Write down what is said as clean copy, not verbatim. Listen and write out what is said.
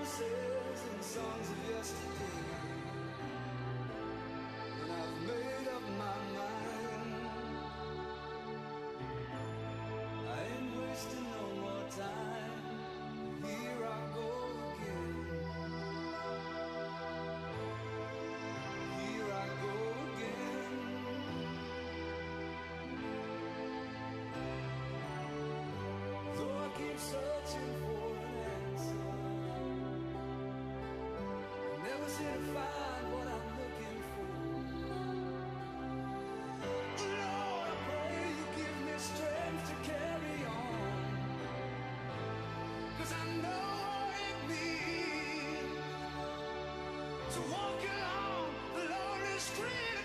promises and songs of yesterday, and I've made up my mind. I ain't wasting no more time. Here I go again. Here I go again. Though I keep searching for an answer, never seem to find what I'm looking for. Lord, I pray you give me strength to carry on, 'cause I know what it means to walk along the lonely street